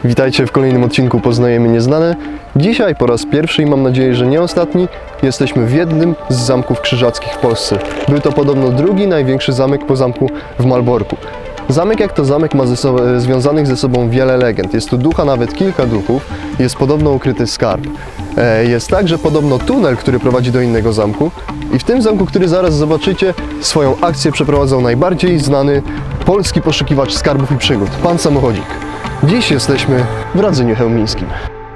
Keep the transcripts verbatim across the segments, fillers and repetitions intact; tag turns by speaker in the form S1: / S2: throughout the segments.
S1: Witajcie w kolejnym odcinku Poznajemy Nieznane. Dzisiaj po raz pierwszy i mam nadzieję, że nie ostatni, jesteśmy w jednym z zamków krzyżackich w Polsce. Był to podobno drugi największy zamek po zamku w Malborku. Zamek jak to zamek ma ze sobą, związanych ze sobą wiele legend. Jest tu duch, a nawet kilka duchów. Jest podobno ukryty skarb. Jest tak, że podobno tunel, który prowadzi do innego zamku. I w tym zamku, który zaraz zobaczycie, swoją akcję przeprowadzał najbardziej znany polski poszukiwacz skarbów i przygód, pan Samochodzik. Dziś jesteśmy w Radzyniu Chełmińskim.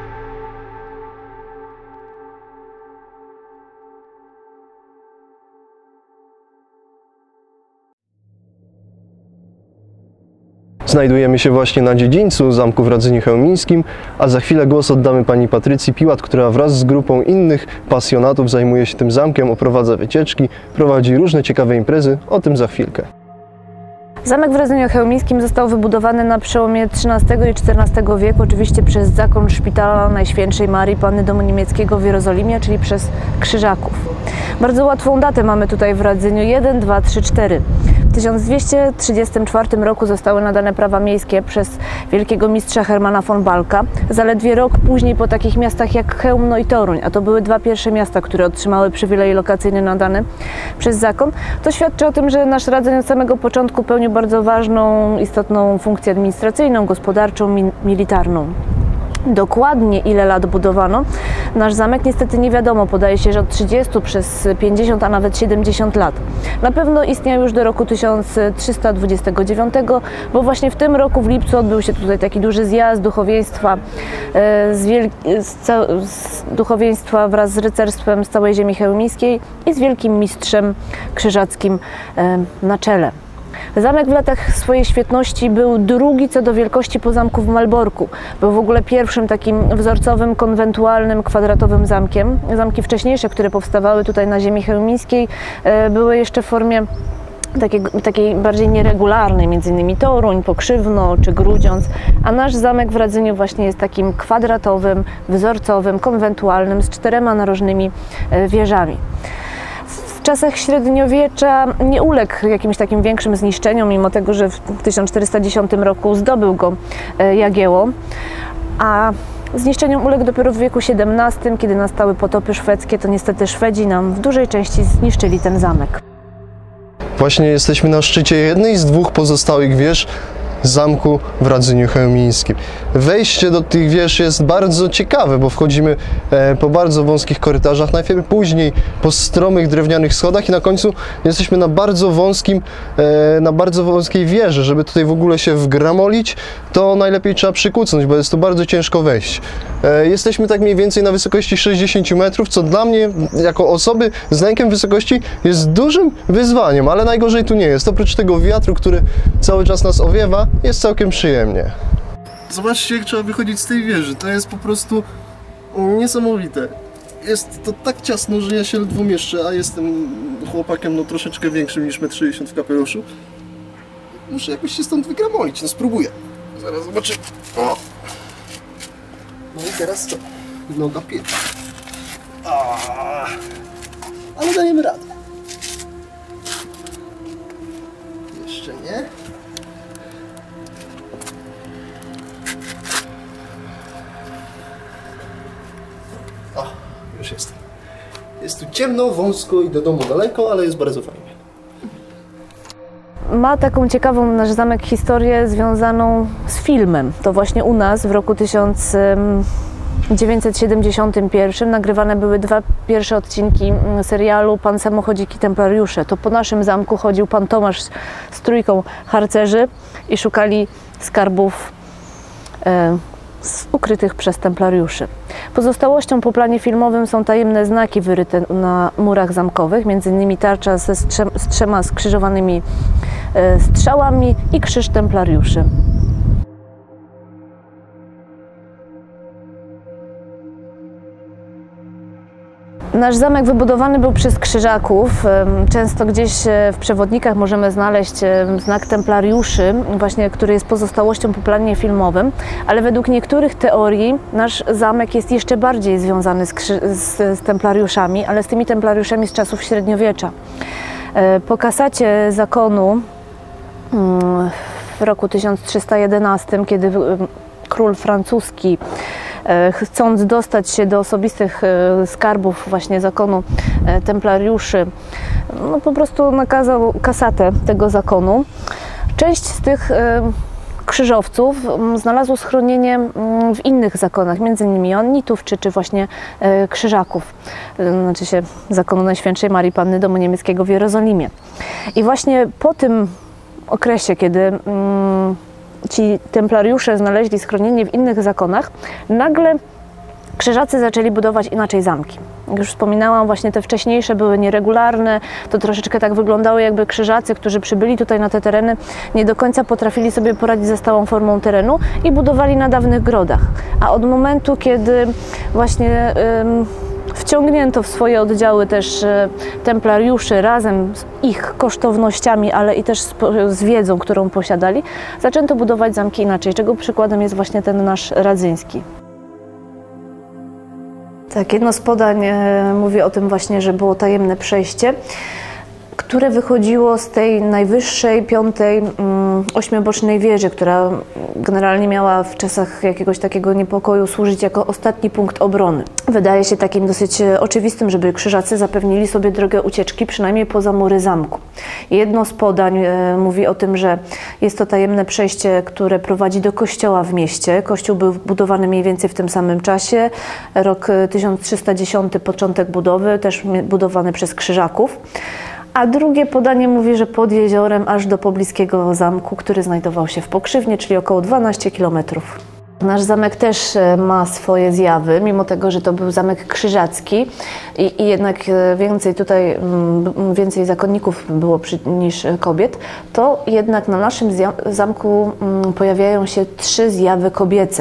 S1: Znajdujemy się właśnie na dziedzińcu zamku w Radzyniu Chełmińskim, a za chwilę głos oddamy pani Patrycji Piłat, która wraz z grupą innych pasjonatów zajmuje się tym zamkiem, oprowadza wycieczki, prowadzi różne ciekawe imprezy. O tym za chwilkę.
S2: Zamek w Radzyniu Chełmińskim został wybudowany na przełomie trzynastego i czternastego wieku, oczywiście przez zakon szpitala Najświętszej Marii Panny Domu Niemieckiego w Jerozolimie, czyli przez Krzyżaków. Bardzo łatwą datę mamy tutaj w Radzyniu: jeden, dwa, trzy, cztery. W tysiąc dwieście trzydziestym czwartym roku zostały nadane prawa miejskie przez wielkiego mistrza Hermana von Balka. Zaledwie rok później po takich miastach jak Chełmno i Toruń, a to były dwa pierwsze miasta, które otrzymały przywileje lokacyjne nadane przez zakon, to świadczy o tym, że nasz Radzyń od samego początku pełnił bardzo ważną, istotną funkcję administracyjną, gospodarczą, mi militarną. Dokładnie ile lat budowano nasz zamek niestety nie wiadomo, podaje się, że od trzydziestu przez pięćdziesiąt, a nawet siedemdziesiąt lat. Na pewno istniał już do roku tysiąc trzysta dwudziestego dziewiątego, bo właśnie w tym roku w lipcu odbył się tutaj taki duży zjazd duchowieństwa, z, z, z duchowieństwa wraz z rycerstwem z całej ziemi chełmińskiej i z wielkim mistrzem krzyżackim na czele. Zamek w latach swojej świetności był drugi co do wielkości po zamku w Malborku. Był w ogóle pierwszym takim wzorcowym, konwentualnym, kwadratowym zamkiem. Zamki wcześniejsze, które powstawały tutaj na ziemi chełmińskiej, były jeszcze w formie takiej, takiej bardziej nieregularnej, między innymi Toruń, Pokrzywno czy Grudziądz, a nasz zamek w Radzyniu właśnie jest takim kwadratowym, wzorcowym, konwentualnym, z czterema narożnymi wieżami. W czasach średniowiecza nie uległ jakimś takim większym zniszczeniom, mimo tego, że w tysiąc czterysta dziesiątym roku zdobył go Jagiełło, a zniszczeniom uległ dopiero w wieku siedemnastym, kiedy nastały potopy szwedzkie, to niestety Szwedzi nam w dużej części zniszczyli ten zamek.
S1: Właśnie jesteśmy na szczycie jednej z dwóch pozostałych wież zamku w Radzyniu Chełmińskim. Wejście do tych wież jest bardzo ciekawe, bo wchodzimy e, po bardzo wąskich korytarzach, najpierw później po stromych drewnianych schodach i na końcu jesteśmy na bardzo wąskim, e, na bardzo wąskiej wieży. Żeby tutaj w ogóle się wgramolić, to najlepiej trzeba przykucnąć, bo jest to bardzo ciężko wejść. E, jesteśmy tak mniej więcej na wysokości sześćdziesięciu metrów, co dla mnie, jako osoby z lękiem wysokości, jest dużym wyzwaniem, ale najgorzej tu nie jest. Oprócz tego wiatru, który cały czas nas owiewa, jest całkiem przyjemnie. Zobaczcie, jak trzeba wychodzić z tej wieży. To jest po prostu niesamowite. Jest to tak ciasno, że ja się ledwo mieszczę, a jestem chłopakiem no troszeczkę większym niż metr sześćdziesiąt w kapeluszu. Muszę jakoś się stąd wygramolić, no spróbuję. Zaraz zobaczymy. O. No i teraz co? Noga pieczy. Ale dajemy radę. Jeszcze nie. O, już jestem. Jest tu ciemno, wąsko i do domu daleko, ale jest bardzo fajnie.
S2: Ma taką ciekawą nasz zamek historię związaną z filmem. To właśnie u nas w roku tysiąc dziewięćset siedemdziesiątym pierwszym nagrywane były dwa pierwsze odcinki serialu Pan Samochodzik i Templariusze. To po naszym zamku chodził pan Tomasz z trójką harcerzy i szukali skarbów e, ukrytych przez templariuszy. Pozostałością po planie filmowym są tajemne znaki wyryte na murach zamkowych, między innymi tarcza ze strze z trzema skrzyżowanymi e, strzałami i krzyż templariuszy. Nasz zamek wybudowany był przez Krzyżaków. Często gdzieś w przewodnikach możemy znaleźć znak templariuszy, właśnie, który jest pozostałością po planie filmowym, ale według niektórych teorii nasz zamek jest jeszcze bardziej związany z, z, z templariuszami, ale z tymi templariuszami z czasów średniowiecza. Po kasacie zakonu w roku tysiąc trzysta jedenastym, kiedy król francuski, chcąc dostać się do osobistych skarbów właśnie zakonu templariuszy, no po prostu nakazał kasatę tego zakonu. Część z tych krzyżowców znalazło schronienie w innych zakonach, między innymi Joannitów czy, czy właśnie Krzyżaków, znaczy się zakonu Najświętszej Marii Panny Domu Niemieckiego w Jerozolimie. I właśnie po tym okresie, kiedy ci templariusze znaleźli schronienie w innych zakonach, nagle Krzyżacy zaczęli budować inaczej zamki. Jak już wspominałam, właśnie te wcześniejsze były nieregularne, to troszeczkę tak wyglądało, jakby Krzyżacy, którzy przybyli tutaj na te tereny, nie do końca potrafili sobie poradzić ze stałą formą terenu i budowali na dawnych grodach. A od momentu, kiedy właśnie ym, wciągnięto w swoje oddziały też y, templariuszy razem z ich kosztownościami, ale i też z, z wiedzą, którą posiadali, zaczęto budować zamki inaczej, czego przykładem jest właśnie ten nasz radzyński. Tak, jedno z podań e, mówi o tym właśnie, że było tajemne przejście, które wychodziło z tej najwyższej, piątej, mm, ośmiobocznej wieży, która generalnie miała w czasach jakiegoś takiego niepokoju służyć jako ostatni punkt obrony. Wydaje się takim dosyć oczywistym, żeby Krzyżacy zapewnili sobie drogę ucieczki, przynajmniej poza mury zamku. Jedno z podań e, mówi o tym, że jest to tajemne przejście, które prowadzi do kościoła w mieście. Kościół był budowany mniej więcej w tym samym czasie. Rok tysiąc trzysta dziesiąty, początek budowy, też budowany przez Krzyżaków. A drugie podanie mówi, że pod jeziorem aż do pobliskiego zamku, który znajdował się w Pokrzywnie, czyli około dwanaście kilometrów. Nasz zamek też ma swoje zjawy, mimo tego, że to był zamek krzyżacki i, i jednak więcej tutaj, więcej zakonników było przy, niż kobiet, to jednak na naszym zamku pojawiają się trzy zjawy kobiece.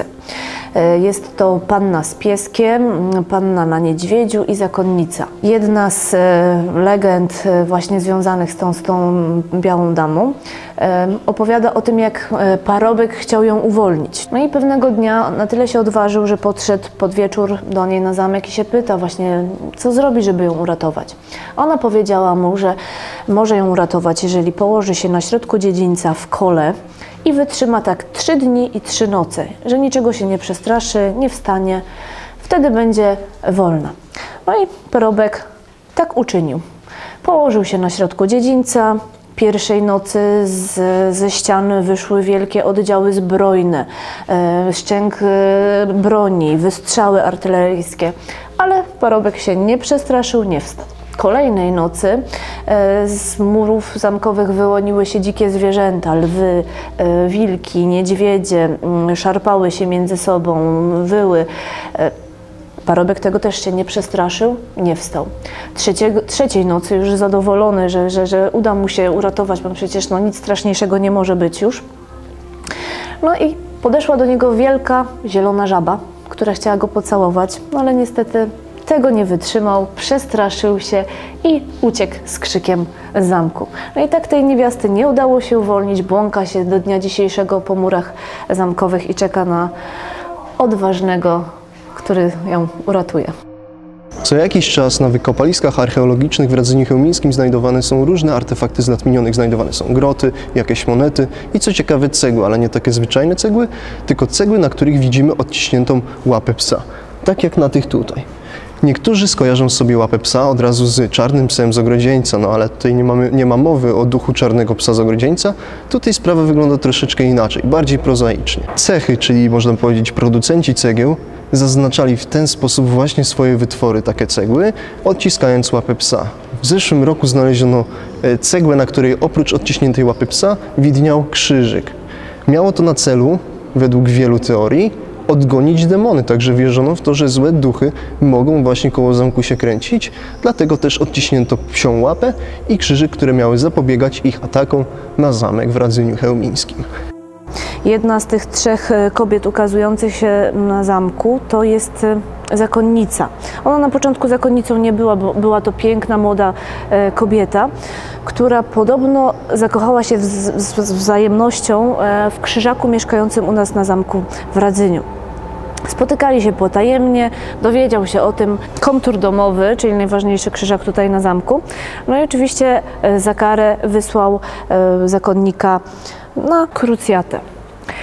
S2: Jest to panna z pieskiem, panna na niedźwiedziu i zakonnica. Jedna z legend właśnie związanych z tą, z tą białą damą opowiada o tym, jak parobek chciał ją uwolnić. No i pewnego dnia na tyle się odważył, że podszedł pod wieczór do niej na zamek i się pyta właśnie, co zrobi, żeby ją uratować. Ona powiedziała mu, że może ją uratować, jeżeli położy się na środku dziedzińca w kole i wytrzyma tak trzy dni i trzy noce, że niczego się nie przestraszy, nie wstanie, wtedy będzie wolna. No i parobek tak uczynił. Położył się na środku dziedzińca. Pierwszej nocy z, ze ścian wyszły wielkie oddziały zbrojne, e, szczęk e, broni, wystrzały artyleryjskie, ale parobek się nie przestraszył, nie wstał. Kolejnej nocy e, z murów zamkowych wyłoniły się dzikie zwierzęta, lwy, e, wilki, niedźwiedzie, m, szarpały się między sobą, wyły. E, Parobek tego też się nie przestraszył, nie wstał. Trzeciego, trzeciej nocy już zadowolony, że, że, że uda mu się uratować, bo przecież no, nic straszniejszego nie może być już. No i podeszła do niego wielka, zielona żaba, która chciała go pocałować, no ale niestety tego nie wytrzymał, przestraszył się i uciekł z krzykiem z zamku. No i tak tej niewiasty nie udało się uwolnić, błąka się do dnia dzisiejszego po murach zamkowych i czeka na odważnego, który ją uratuje.
S1: Co jakiś czas na wykopaliskach archeologicznych w Radzyniu Chełmińskim znajdowane są różne artefakty z lat minionych. Znajdowane są groty, jakieś monety i co ciekawe cegły, ale nie takie zwyczajne cegły, tylko cegły, na których widzimy odciśniętą łapę psa. Tak jak na tych tutaj. Niektórzy skojarzą sobie łapę psa od razu z czarnym psem z ogrodzieńca, no ale tutaj nie, mamy, nie ma mowy o duchu czarnego psa z ogrodzieńca. Tutaj sprawa wygląda troszeczkę inaczej, bardziej prozaicznie. Cechy, czyli można powiedzieć producenci cegieł, zaznaczali w ten sposób właśnie swoje wytwory, takie cegły, odciskając łapę psa. W zeszłym roku znaleziono cegłę, na której oprócz odciśniętej łapy psa widniał krzyżyk. Miało to na celu, według wielu teorii, odgonić demony, także wierzono w to, że złe duchy mogą właśnie koło zamku się kręcić, dlatego też odciśnięto psią łapę i krzyżyk, które miały zapobiegać ich atakom na zamek w Radzyniu Chełmińskim.
S2: Jedna z tych trzech kobiet ukazujących się na zamku to jest zakonnica. Ona na początku zakonnicą nie była, bo była to piękna, młoda kobieta, która podobno zakochała się z, z, z wzajemnością w krzyżaku mieszkającym u nas na zamku w Radzyniu. Spotykali się potajemnie, dowiedział się o tym komtur domowy, czyli najważniejszy krzyżak tutaj na zamku. No i oczywiście za karę wysłał zakonnika na krucjatę.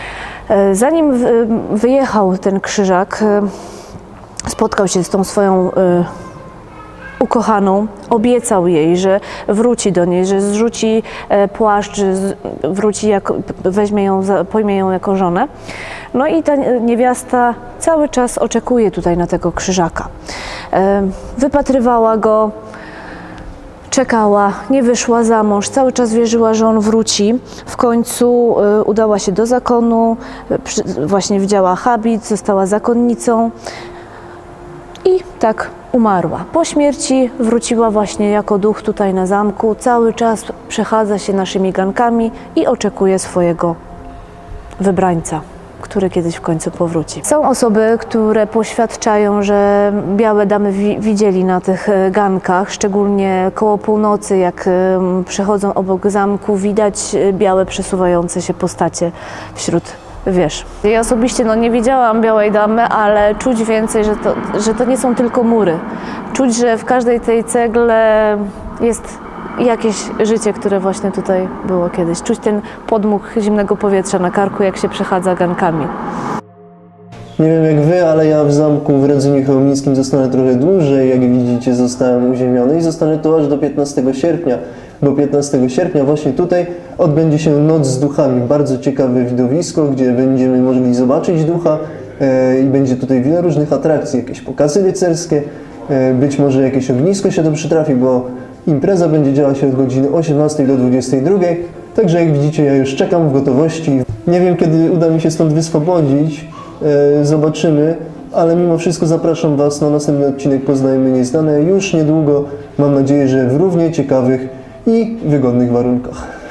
S2: Zanim wyjechał ten Krzyżak, spotkał się z tą swoją ukochaną, obiecał jej, że wróci do niej, że zrzuci płaszcz, wróci, jako, weźmie ją, pojmie ją jako żonę. No i ta niewiasta cały czas oczekuje tutaj na tego Krzyżaka. Wypatrywała go, czekała, nie wyszła za mąż, cały czas wierzyła, że on wróci. W końcu udała się do zakonu, właśnie wzięła habit, została zakonnicą i tak umarła. Po śmierci wróciła właśnie jako duch tutaj na zamku, cały czas przechadza się naszymi gankami i oczekuje swojego wybrańca, który kiedyś w końcu powróci. Są osoby, które poświadczają, że białe damy wi widzieli na tych gankach, szczególnie koło północy, jak przechodzą obok zamku, widać białe przesuwające się postacie wśród wież. Ja osobiście no, nie widziałam białej damy, ale czuć więcej, że to, że to nie są tylko mury. Czuć, że w każdej tej cegle jest jakieś życie, które właśnie tutaj było kiedyś. Czuć ten podmuch zimnego powietrza na karku, jak się przechadza gankami.
S1: Nie wiem jak wy, ale ja w zamku w Radzeniu Chełmińskim zostanę trochę dłużej. Jak widzicie, zostałem uziemiony i zostanę tu aż do piętnastego sierpnia. Bo piętnastego sierpnia właśnie tutaj odbędzie się Noc z Duchami. Bardzo ciekawe widowisko, gdzie będziemy mogli zobaczyć ducha e, i będzie tutaj wiele różnych atrakcji, jakieś pokazy rycerskie, e, być może jakieś ognisko się to przytrafi, bo impreza będzie działa się od godziny osiemnastej do dwudziestej drugiej. Także jak widzicie, ja już czekam w gotowości. Nie wiem, kiedy uda mi się stąd wyswobodzić. E, zobaczymy. Ale mimo wszystko zapraszam Was na następny odcinek Poznajmy Nieznane już niedługo. Mam nadzieję, że w równie ciekawych i wygodnych warunkach.